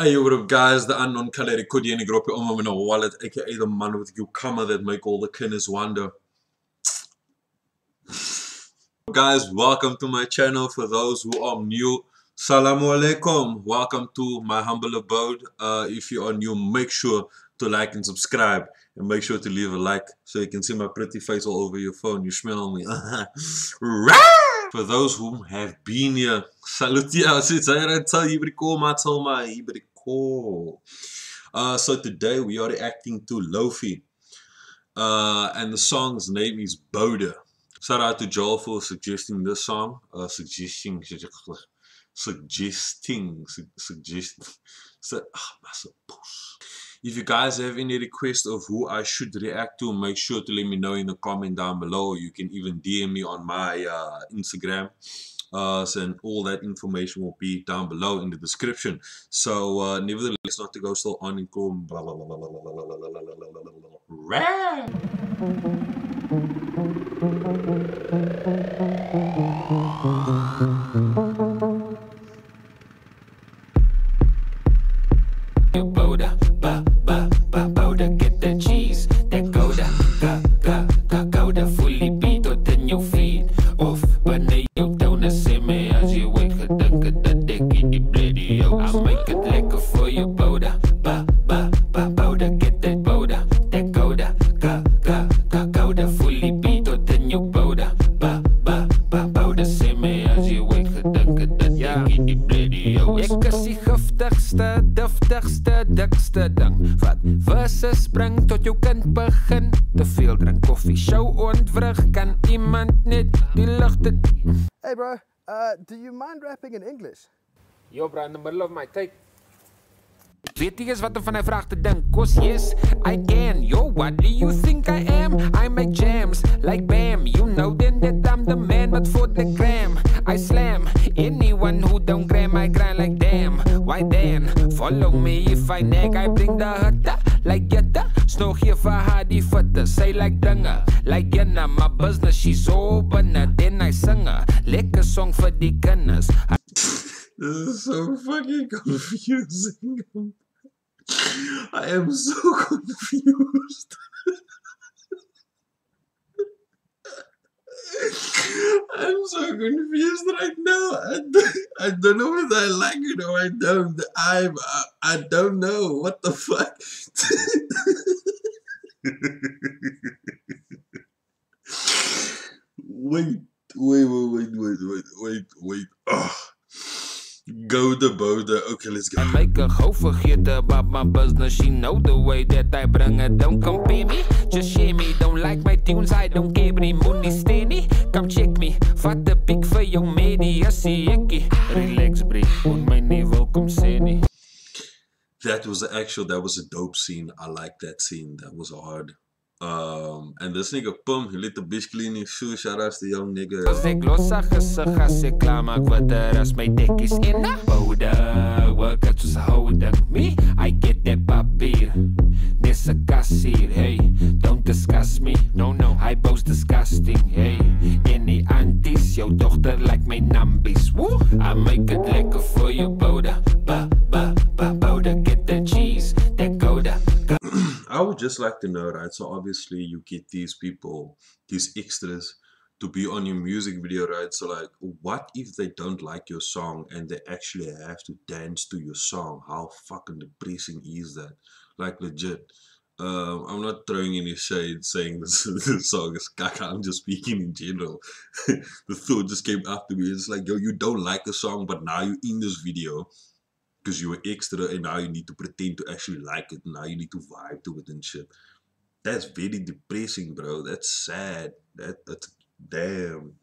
Hey, yo, what up, guys? The unknown color could you drop your arm in a wallet, aka the man with cucumber that make all the killers wonder. Guys, welcome to my channel. For those who are new, Salamu alaikum. Welcome to my humble abode. If you are new, make sure to like and subscribe, and make sure to leave a like so you can see my pretty face all over your phone. You smell me. For those who have been here, salutia. So today we are reacting to Loufi, and the song's name is Boude. Shout out to Joel for suggesting this song. If you guys have any requests of who I should react to, make sure to let me know in the comment down below. You can even DM me on my Instagram. And all that information will be down below in the description. So nevertheless, not to go still on and go blah blah blah blah blah blah blah blah Boude, get the cheese, that Gouda, fully beat or then you feed off. Wanneer jou tonen sê my as jy wake gedink het dat ek in die bloody yo. I'll make it lekker for you, Boude, Boude, get that Boude, that Gouda, fully beat or then you Boude, Boude sê my as jy wake gedink het dat ek in die bloody yo. Ek is die giftigste, duftigste, dikste ding wat verse spring tot jou kind begin te veel drink koffie. Show ontwrig, kan iemand net die ligte. Hey bro, do you mind rapping in English? Yo bro, in the middle of my take. Weet jy eens wat van 'n vraag te dink? Cause yes, I can. Yo, what do you think I am? I make jams like bam. You know then that I'm the man, but for the gram I slam anyone who don't gram. I grind like damn. Why then? Follow me if I nag. I bring the hitte like jette. Snog hier vir haar die fitte. Say like dinge, like jenna. My business she's open. Then I sing a lekker song vir die kinders. This is so fucking confusing. I am so confused. I'm so confused right now. I don't know whether I like it or I don't. I don't know. What the fuck? Wait. Oh. Go the Boude. Okay, let's go. I make her go forget about my business. She know the way that I bring it. Don't compare me, just share me. Don't like my tunes, I don't care. But money steady, come check me. Vat the pick for your media. See ekkie. Relax, brie. On my niveau, come see me. That was a dope scene. I like that scene. That was hard. And this nigga Pum, he lit the bitch cleaning shoe. Shout out to the young nigga. As ek los sa gesig as ek klaar maak wat as my dekkies in Boude, work out soos 'n houding. Me, I get that papier. Dis 'n kassier, hey, don't discuss me. No, I boast disgusting, hey. Any aunties, jou dochter like my nambies. Woo, I make it lekker for you, Boude, Boude, get the cheese, that Gouda. I would just like to know, right? So obviously you get these people, these extras, to be on your music video, right? So like, what if they don't like your song and they actually have to dance to your song? How fucking depressing is that? Like legit. I'm not throwing any shade saying this song is caca. I'm just speaking in general. The thought just came up to me. It's like, yo, you don't like a song, but now you're in this video because you were extra and now you need to pretend to actually like it. And now you need to vibe to it and shit. That's very depressing, bro. That's sad. That's damn.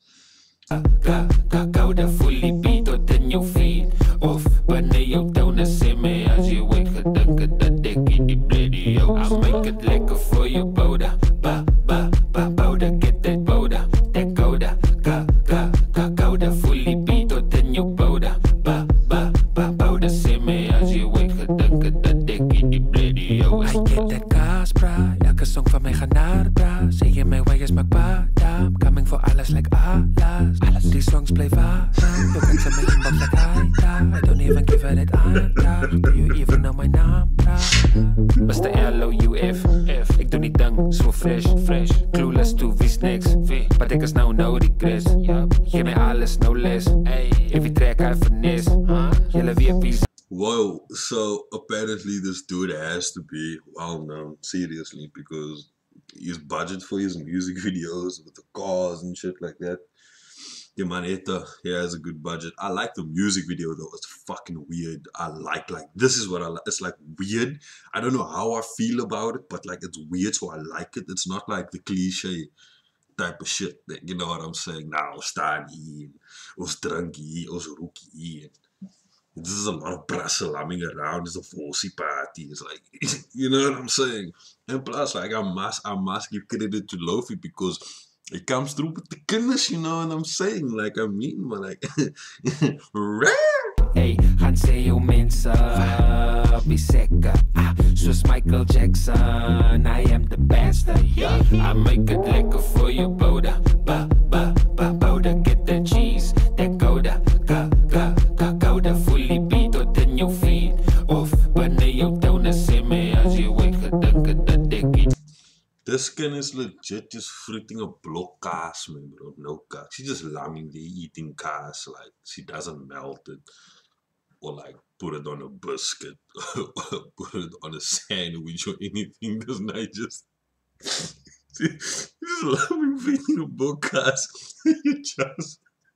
Gouda fully beat tot in jou feed. Of wanneer jou tonen sê my as jy wake gedink het dat ek in die bloody yo. I'll make it lekker for you, Boude, Boude, get that Boude, that Gouda fully beat tot in jou Boude, Boude sê my as jy wake gedink het dat ek in die bloody yo. I get that gas, bra. Elke song van my gaan naar, bra. Sê jy my way is my padam. Coming for alles like alas. Die songs play waar. Jou kan sy my inbox like hi. I don't even give a that aandacht. Do you even know my naam, Mr. L-O-U-F, ik doe die ding zo fresh, clueless to wie's next, but ik is nou no regrets, geef mij alles, no less, every track I finesse, jullie weer wie. Whoa, so apparently this dude has to be well known, seriously, because his budget for his music videos with the cars and shit like that. Yeah, man, he has a good budget. I like the music video though. It's fucking weird. I like this is what I like. It's like weird. I don't know how I feel about it, but like it's weird, so I like it. It's not like the cliche type of shit. That, you know what I'm saying? Now, staan hier, ons drink hier, ons rook hier. This is a lot of brasselamming around. It's a Volsie party. It's like, you know what I'm saying? And plus, like, I must give credit to Loufi because it comes through with the kinders, you know what I'm saying? Like, I mean, maar like, Hey, gaan sê jou mense, be seker, soos Michael Jackson, I am the best, yeah. I make it lekker for you, Boude, Boude, get the cheese, that Gouda, Gouda, fully beat tot in jou feet, of wanneer jou toune sê my as jy weet gedink dat ek this skin is legit just fruiting a block kaas, man, bro. No kaas. She's just lambing there eating kaas. Like, she doesn't melt it or like put it on a biscuit put it on a sandwich or anything. This night just she's lambing eating a block kaas. You just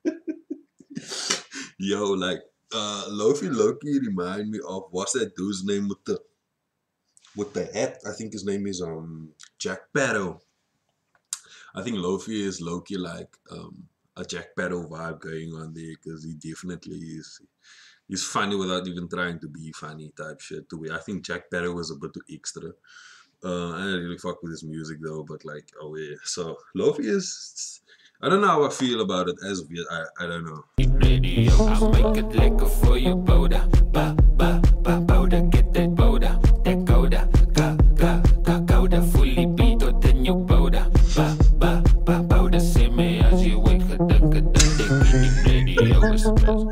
yo, like Loufi Loki remind me of what's that dude's name with the hat? I think his name is Jack Sparrow. I think Loufi is Loki like a Jack Sparrow vibe going on there because he definitely is. He's funny without even trying to be funny type shit. I think Jack Sparrow was a bit too extra. I don't really fuck with his music though, but like, oh yeah. So Loufi is, I don't know how I feel about it as of yet. I don't know. I'll make it lekker for you, Boude, Boude, get that Boude, that Gouda, Gouda, fully beat tot in jou Boude, Boude, sê my as jy weet gedink dat ek in die radio is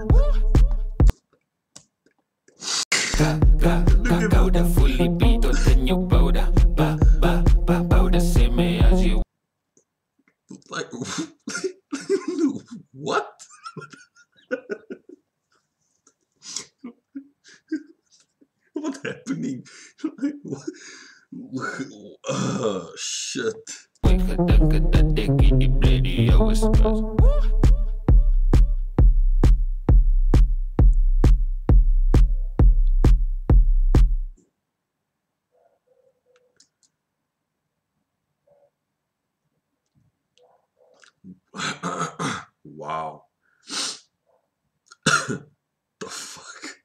Gouda, fully beat tot in jou Boude, Boude, sê my as jy like what? What's happening? Like, what? Oh shit. Wow. The fuck?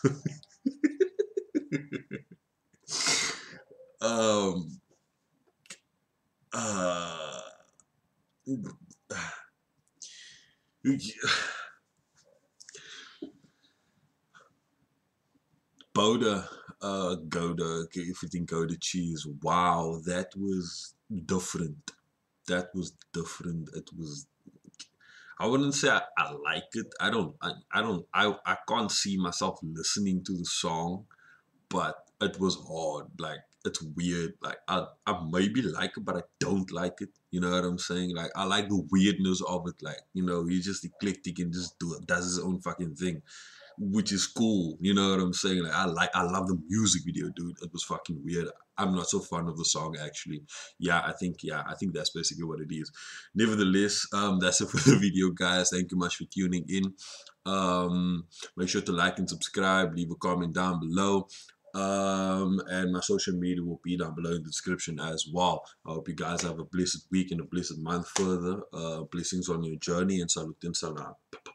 Boude, Gouda, everything Gouda cheese. Wow, that was different. That was different. It was, I wouldn't say I like it. I can't see myself listening to the song, but it was odd. Like, it's weird. Like, I maybe like it, but I don't like it. You know what I'm saying? Like, I like the weirdness of it. Like, you know, he's just eclectic and just does his own fucking thing, which is cool. You know what I'm saying? Like, I love the music video, dude. It was fucking weird. I'm not so fond of the song, actually. I think that's basically what it is. Nevertheless, that's it for the video, guys. Thank you much for tuning in. Make sure to like and subscribe. Leave a comment down below. And my social media will be down below in the description as well. I hope you guys have a blessed week and a blessed month further. Blessings on your journey and salut in salam.